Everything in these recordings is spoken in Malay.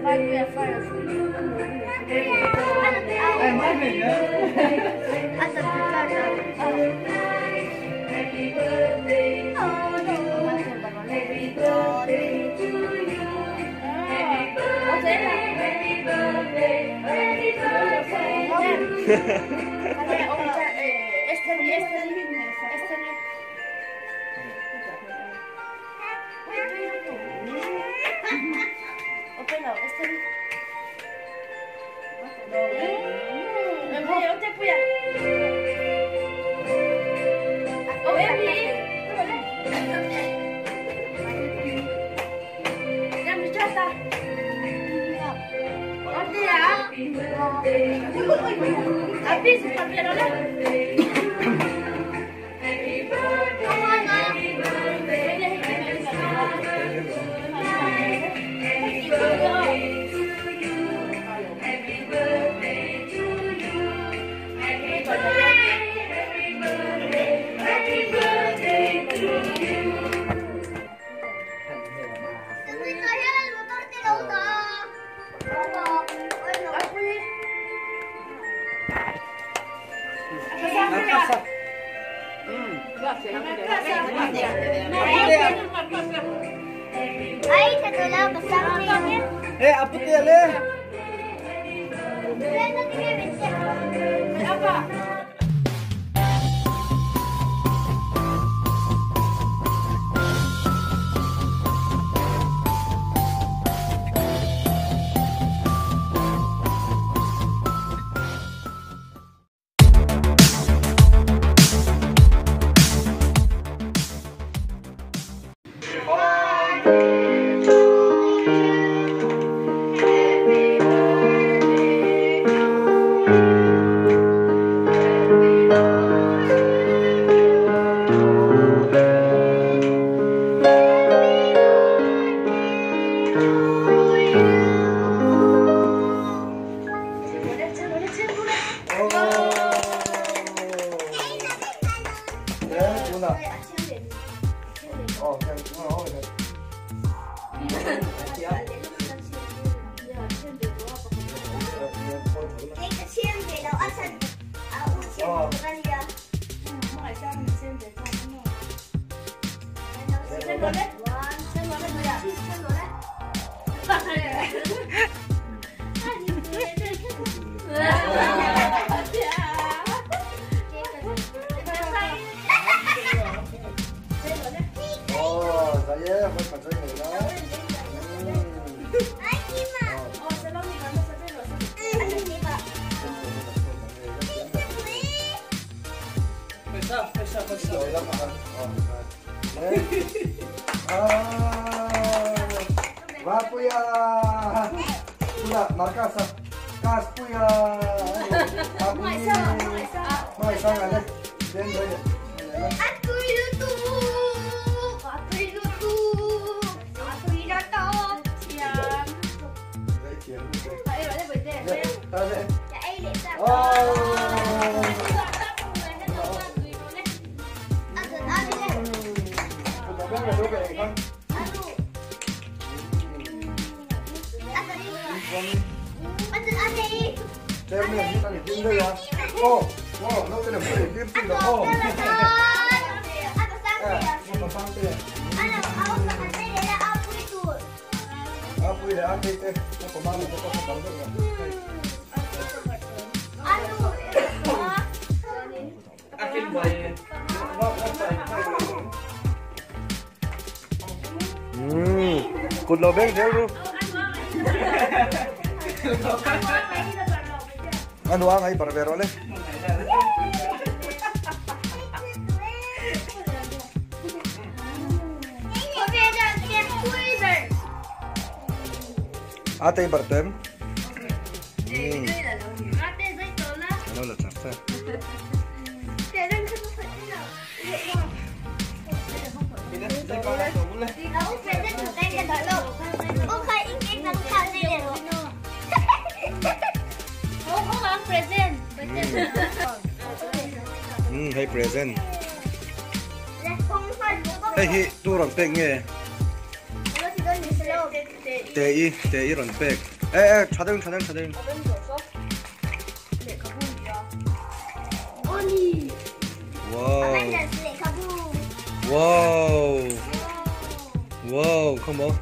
Cụt lò bên theo luôn. Ano ang ay barbero le? Ate bartem. Ano la tsafta? Hay present. Hay hi tu ron pek nge. Tei ron pek. 차등. 다른 줬어? 네, 가보이야. 아니. 와우. 와우. Wow, không bố?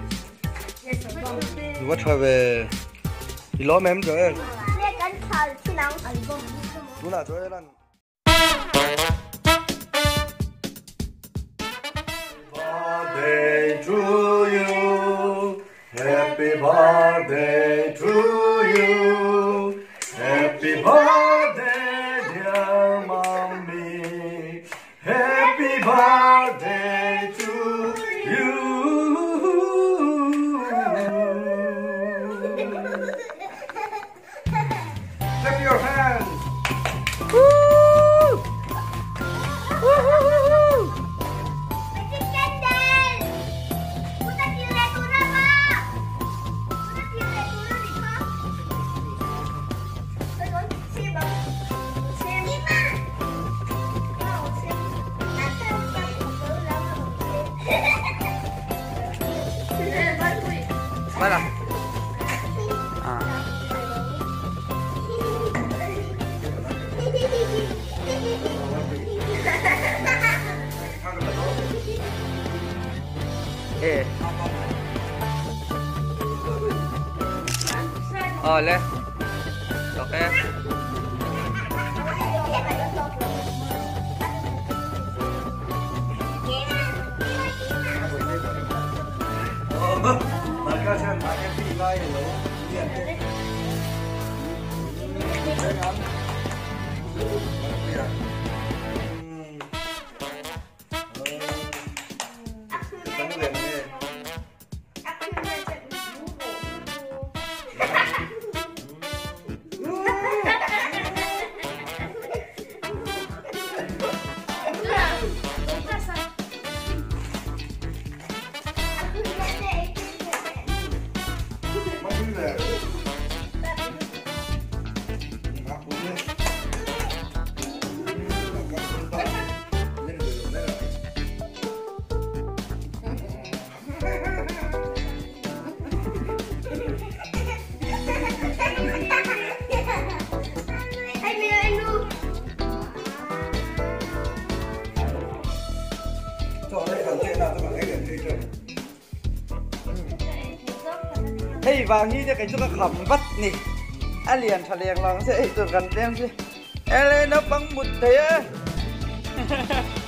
What have về? Thì lo mềm rồi. Đúng là rồi đó. Birthday to you. Happy birthday to you. Happy birthday, dear mommy. Happy birthday to you. Clap your hands. Woo! Woo! Mana? Oleh. Oke. Maka saya pakai ngai loh. Lihat deh. Hey, vàng như thế cái chỗ khẩm vắt nè. Anh liền thà liền lòng sẽ tưởng gần đem chứ. Em lên nó băng một thế.